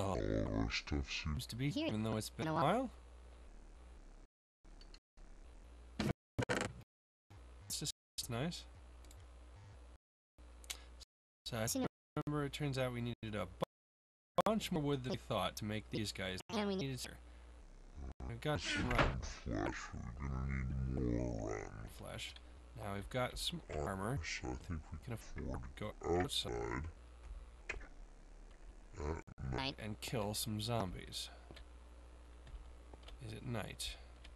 all of our stuff seems to be here, even though it's been a while. It's just nice. So I remember it turns out we needed a bunch more wood than we thought to make these guys. And we needed... We've got some flesh. We're gonna need more flesh. Now we've got some armor, so I think we can afford to go outside at night and kill some zombies. Is it night?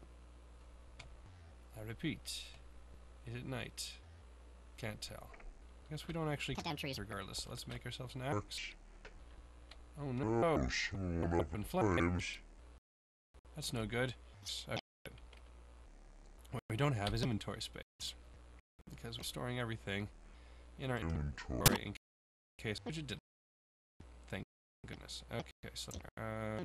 I repeat, is it night? Can't tell. I guess we don't actually cut down trees regardless. Let's make ourselves an axe. Oh no! Up in flames. That's no good. Okay. What we don't have is inventory space, because we're storing everything in our inventory in case which it didn't. Thank goodness. Okay, so there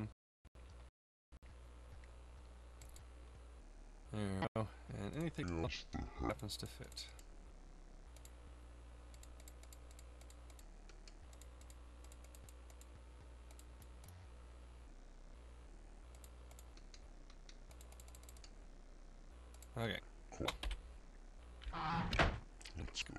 we go. And anything else happens to fit. Okay. Cool. Let's go.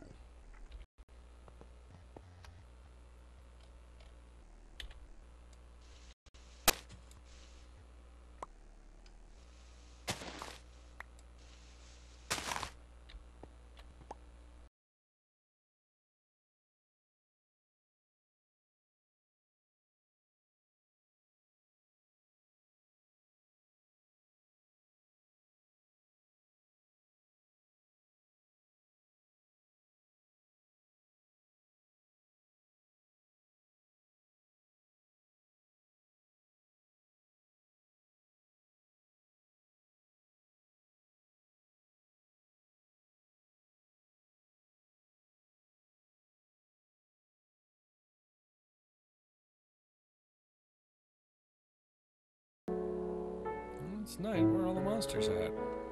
It's night. Where are all the monsters at?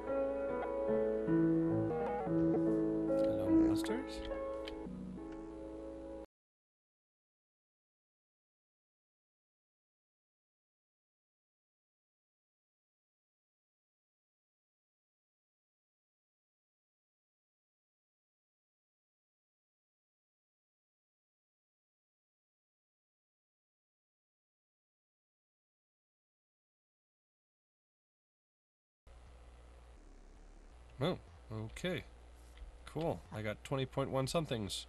Hello, monsters? Oh, okay. Cool. I got 20.1 somethings.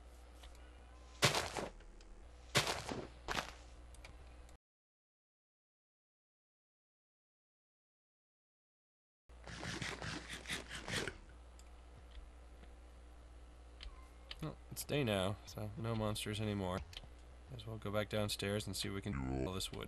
Oh, it's day now, so no monsters anymore. Might as well go back downstairs and see if we can do all this wood.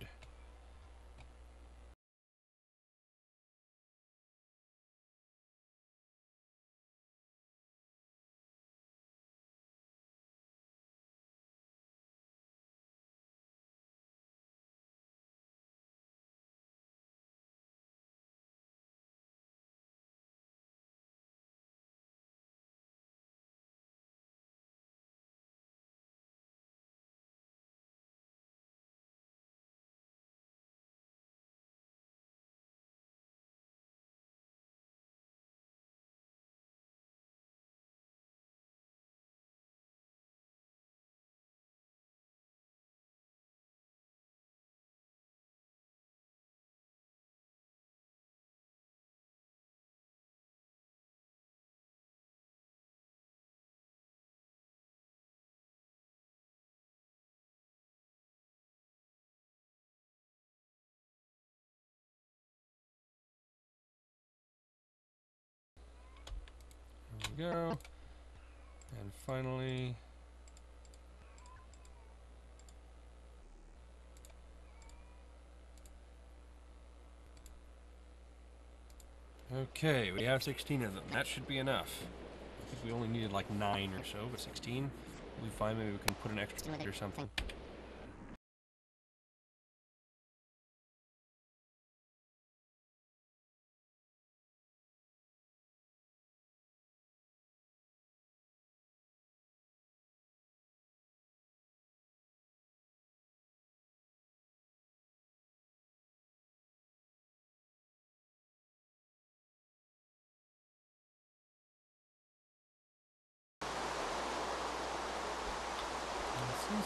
There we go. And finally... Okay, we have 16 of them. That should be enough. I think we only needed like 9 or so, but 16. We'll be fine. Maybe we can put an extra or something.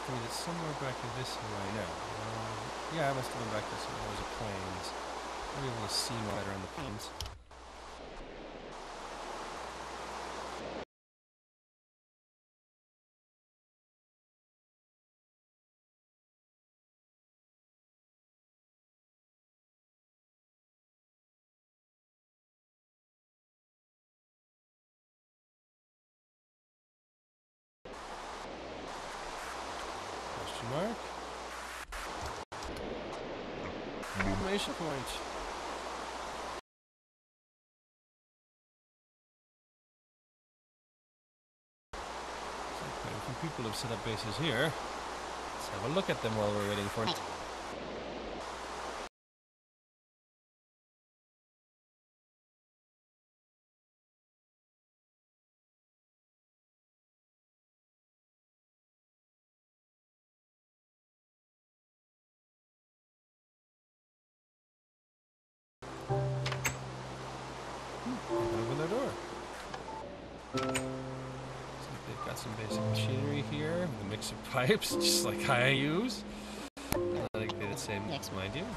to me that somewhere back this way. No. Yeah, I must have been back this way. Those are plains. I'll be able to see more better on the plains. Question mark? Exclamation point. So quite a few people have set up bases here. Let's have a look at them while we're waiting for it. Open their door. Looks like they've got some basic machinery here with a mix of pipes, just like I use. I think they're the same mix, mind you.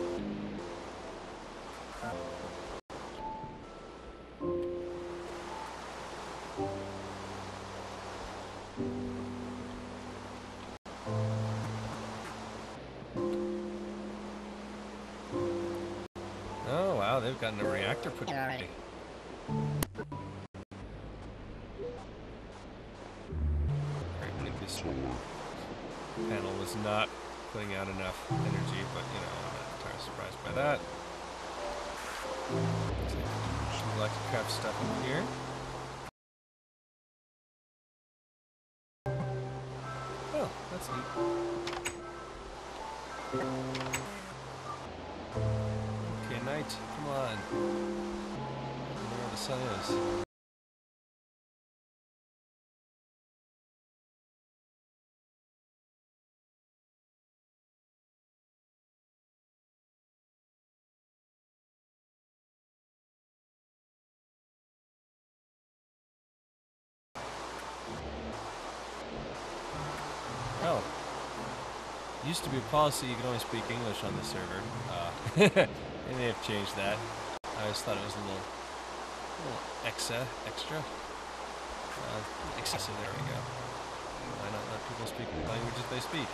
Oh wow, they've gotten a reactor put in already. This panel was not putting out enough energy, but you know, I'm not entirely surprised by that. Some electric stuff in here. Oh, that's neat. Okay, night, come on. I don't know where the sun is. Well, used to be a policy you could only speak English on the server. They may have changed that. I always thought it was a little extra. Excessive, there we go. Why not let people speak the languages they speak?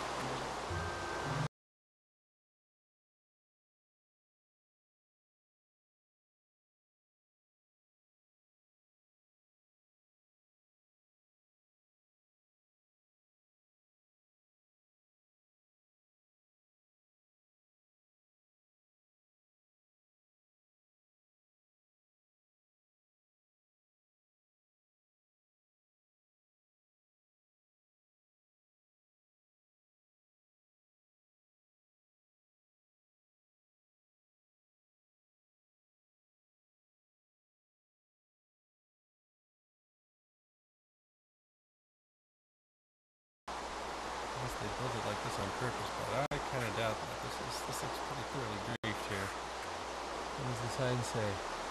They built it like this on purpose, but I kind of doubt that. This looks pretty clearly briefed here. What does the sign say?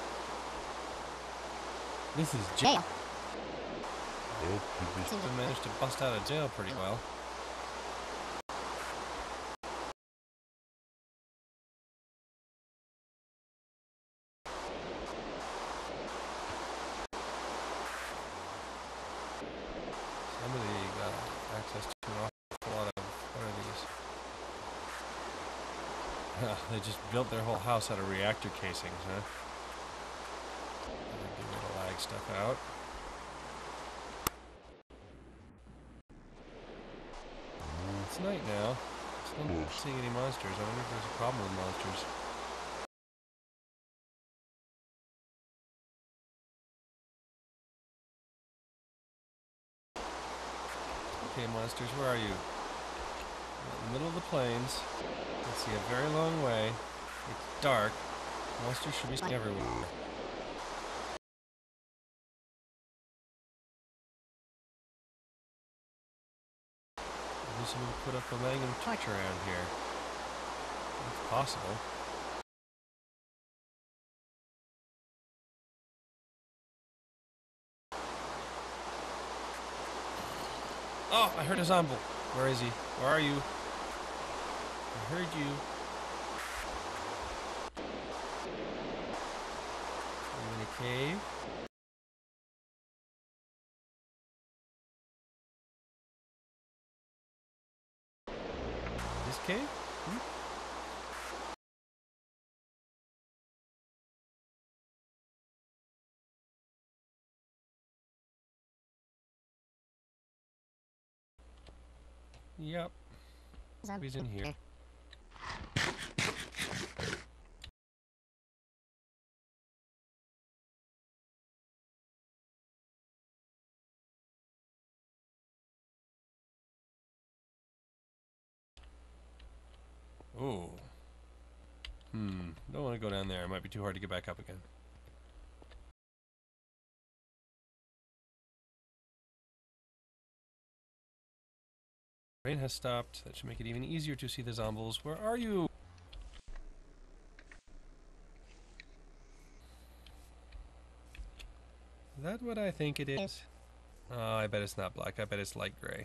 This is jail. They managed to bust out of jail pretty well. Somebody got access to an awful lot of, what are these? They just built their whole house out of reactor casings, huh? Get rid of lag stuff out. It's night now. Still not seeing any monsters. I wonder if there's a problem with monsters. Okay, monsters, where are you? In the middle of the plains. You can see a very long way. It's dark. Monsters should be everywhere. Maybe someone put up a Magnum torch around here. It's possible. Oh, I heard a zombie. Where is he? Where are you? I heard you. Are you in a cave? This cave? Hmm? Yep. He's in here. Oh. Don't want to go down there. It might be too hard to get back up again. Rain has stopped. That should make it even easier to see the zombies. Where are you? Is that what I think it is? Oh, I bet it's not black. I bet it's light gray.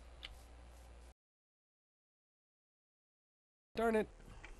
Darn it.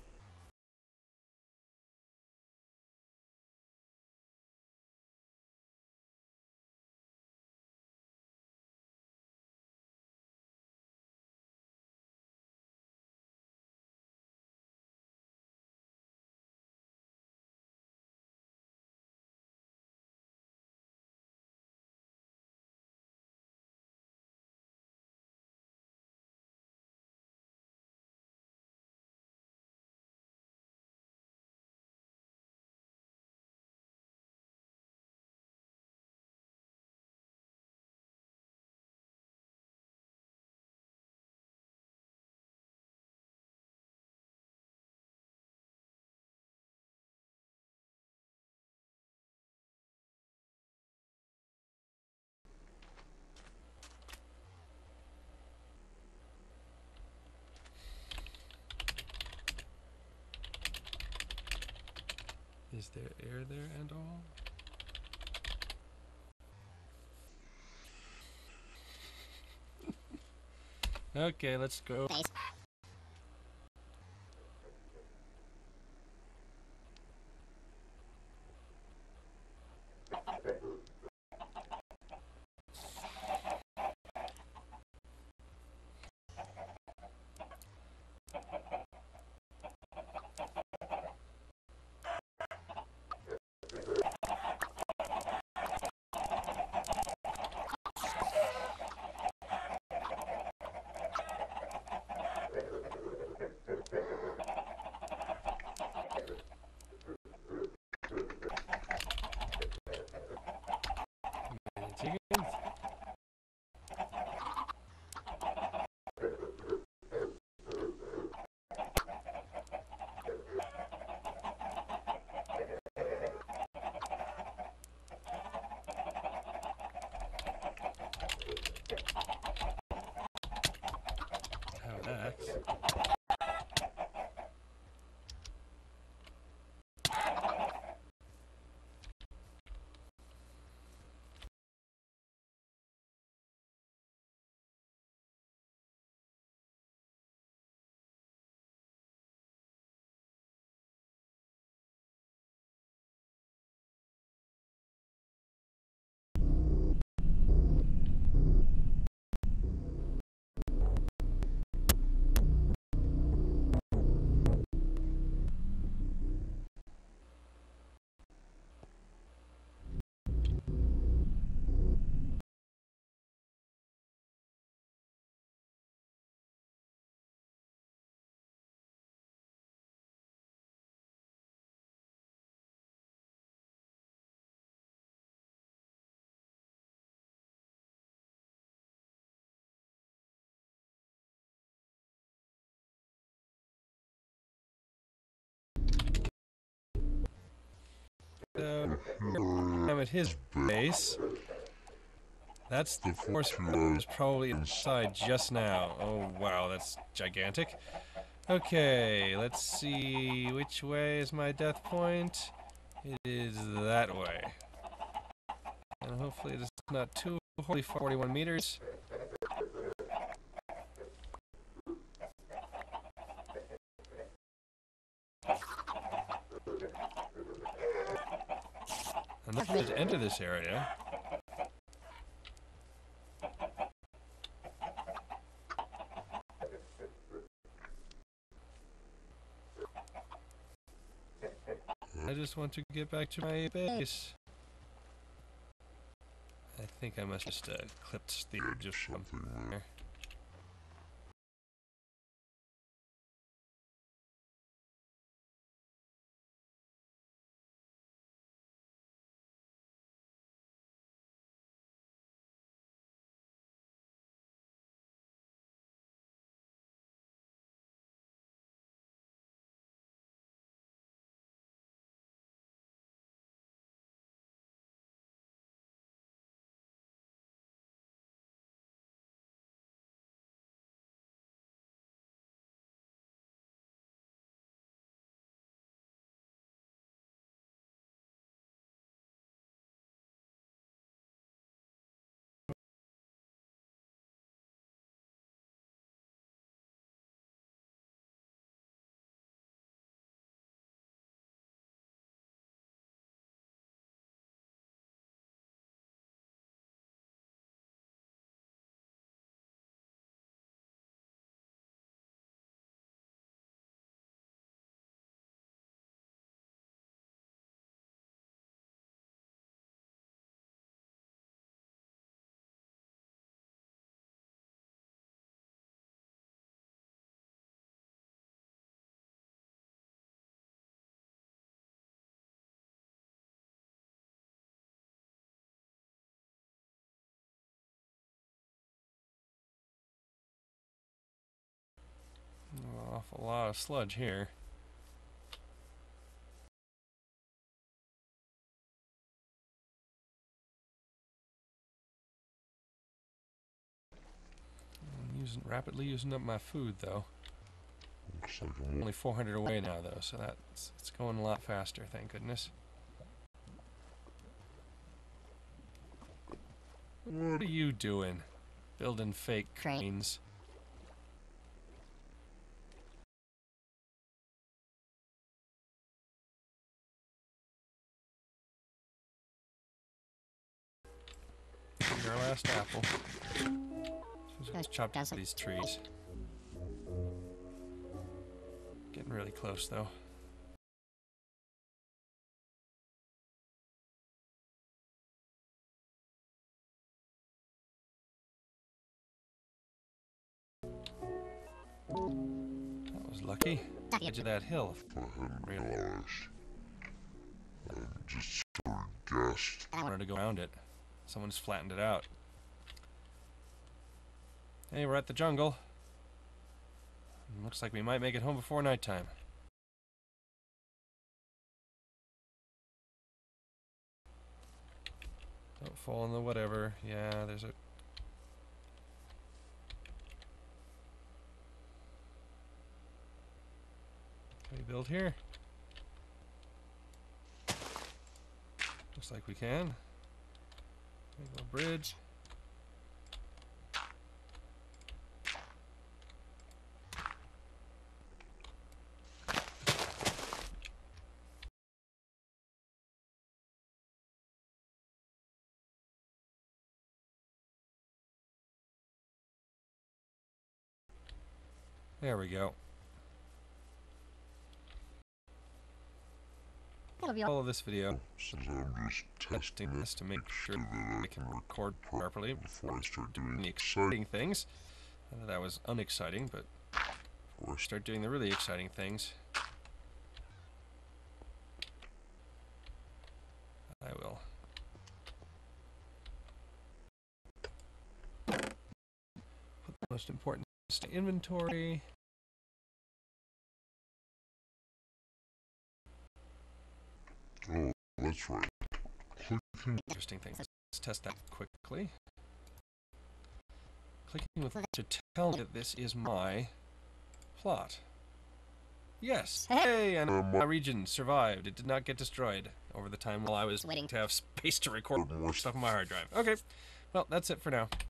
Is there air there and all? Okay, let's go. Chickens? Have an axe. I'm at his base. That's the force field is probably inside just now. Oh wow, that's gigantic. Okay, let's see, which way is my death point? It is that way. And hopefully it's not too horribly far, 41 meters. And then to enter this area, I just want to get back to my base. I think I must just clipped the edge of something there. Awful lot of sludge here. Rapidly using up my food though. Looks like I'm Only 400 away now though, so it's going a lot faster, thank goodness. What are you doing? Building fake cranes. Our last apple. Let's chop down these trees. Getting really close though. That was lucky. Edge of that hill. I hadn't realized. I just sort of guessed. I wanted to go around it. Someone's flattened it out. Hey, we're at the jungle. Looks like we might make it home before nighttime. Don't fall in the whatever. Yeah, there's a... Can we build here? Looks like we can. Make a little bridge. There we go. All of this video, Since I'm just testing this to make sure that I can record properly before I start doing the exciting things. That was unexciting, but before I start doing the really exciting things, I will put the most important to inventory. Oh, that's right. Clicking. Interesting things. Let's test that quickly. Clicking with to tell me that this is my plot. Yes! Hey! And my region survived. It did not get destroyed over the time while I was waiting to have space to record more stuff on my hard drive. Okay. Well, that's it for now.